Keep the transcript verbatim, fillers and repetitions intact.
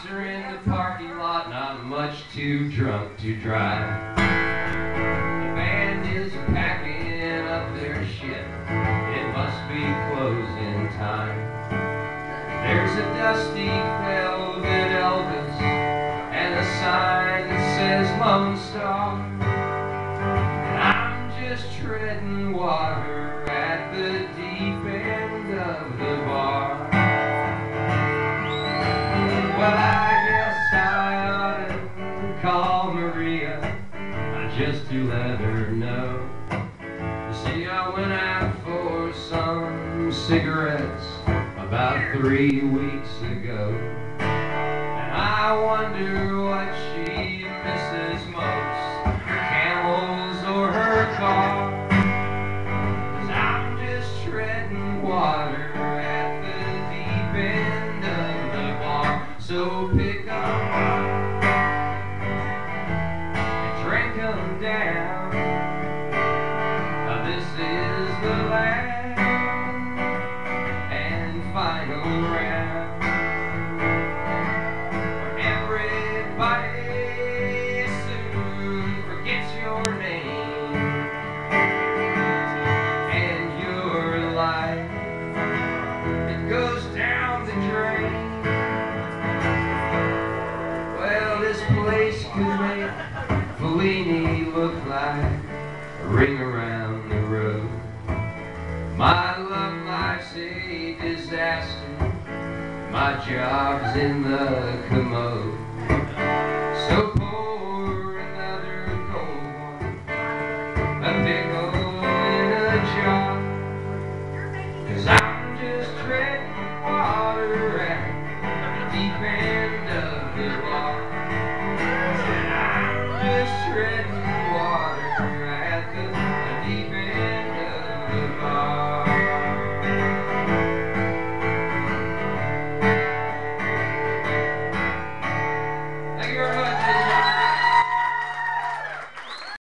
Cops are in the parking lot, not much too drunk to drive. The band is packing up their shit. It must be closing time. There's a dusty velvet Elvis and a sign that says Lone Star. And I'm just treading water at the deep end of the bar. Well, I guess I ought to call Maria just to let her know. You see, I went out for some cigarettes about three weeks ago, and I wonder what she misses most, her camels or her car. 'Cause I'm just treading water at the deep end of the bar. So pick 'em up and drink 'em down. Now this is the last and final round, where everybody soon forgets your name and your life, it goes down the drain. This place could make Fellini look like a ring around the road. My love life's a disaster, my job's in the commode. So pour another cold one, a pickle in a jar, 'cause I'm just treading water at the deep end of the bar. Treading